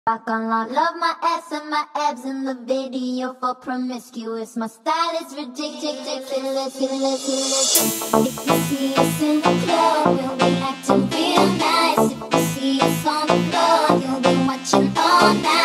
Rock on lock, love my ass and my abs in the video for Promiscuous. My style is ri-dic-dic-dic-diculous-ulous-ulous. If you see us in the club, we'll be acting real nice. If you see us on the floor, you'll be watching all night.